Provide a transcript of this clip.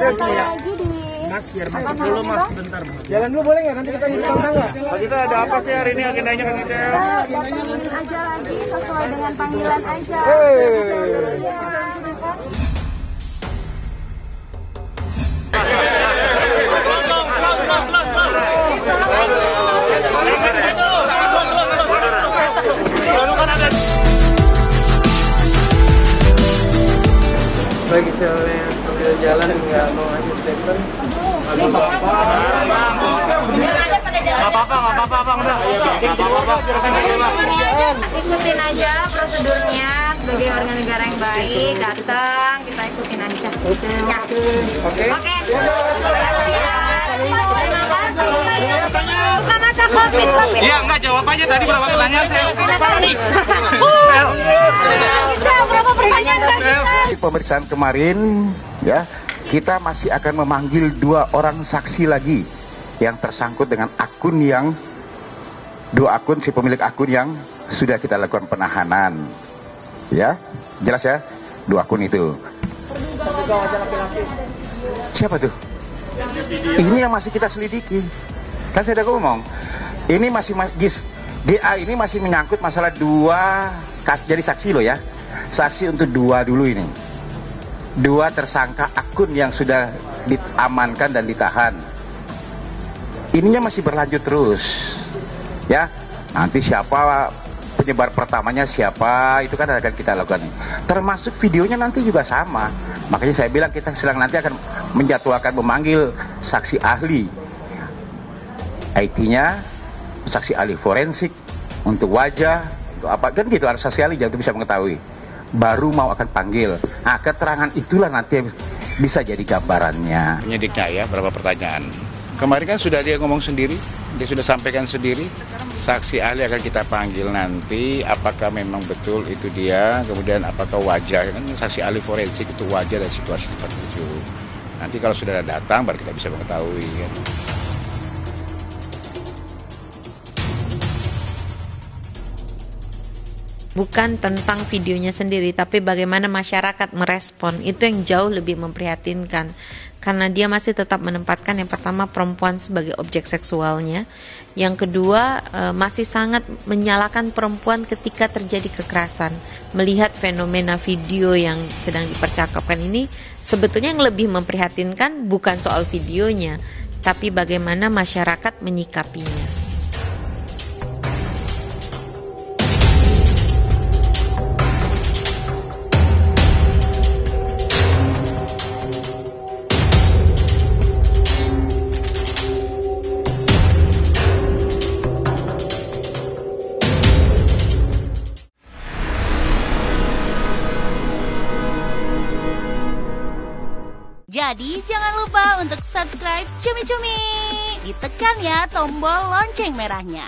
lagi di Mas, biar masuk dulu Mas, sebentar Mas. Jalan dulu boleh nggak? Nanti kita numpang tangga. Kita ada apa sih hari ini agendanya kan kita? ingin aja lagi sesuai dengan panggilan aja. Bagi siapa yang sambil jalan nggak mau ngasih statement, nggak apa-apa, udah. Ikutin aja prosedurnya sebagai warga negara yang baik, datang kita ikutin aja. Ya. Oke. Terima kasih. Buka masa COVID. Iya, enggak jawab aja tadi berapa pertanyaan saya. Berapa pertanyaan Di pemeriksaan kemarin ya, kita masih akan memanggil 2 orang saksi lagi yang tersangkut dengan dua akun si pemilik akun yang sudah kita lakukan penahanan. Ya, jelas ya, 2 akun itu. Siapa tuh? Ini yang masih kita selidiki. Kan saya udah ngomong, ini masih DA ini masih menyangkut masalah 2 jadi saksi loh ya. Saksi untuk 2 dulu ini. 2 tersangka akun yang sudah diamankan dan ditahan. Ininya masih berlanjut terus. Ya, nanti siapa penyebar pertamanya siapa itu kan akan kita lakukan. Termasuk videonya nanti juga sama. Makanya saya bilang kita sedang nanti akan menjadwalkan memanggil saksi ahli IT-nya, saksi ahli forensik untuk wajah, untuk apa kan gitu, harus saksi ahli jadi bisa mengetahui. Baru mau akan panggil. Nah, keterangan itulah nanti bisa jadi gambarannya. Penyidiknya ya, berapa pertanyaan. Kemarin kan sudah dia ngomong sendiri, dia sudah sampaikan sendiri. Saksi ahli akan kita panggil nanti, apakah memang betul itu dia, kemudian apakah wajah, kan saksi ahli forensik itu wajah dan situasi seperti itu. Nanti kalau sudah datang, baru kita bisa mengetahui kan. Bukan tentang videonya sendiri, tapi bagaimana masyarakat merespon. Itu yang jauh lebih memprihatinkan. Karena dia masih tetap menempatkan yang pertama perempuan sebagai objek seksualnya. Yang kedua masih sangat menyalahkan perempuan ketika terjadi kekerasan. Melihat fenomena video yang sedang dipercakapkan ini, sebetulnya yang lebih memprihatinkan bukan soal videonya, tapi bagaimana masyarakat menyikapinya. Jadi jangan lupa untuk subscribe Cumi Cumi. Ditekan ya tombol lonceng merahnya.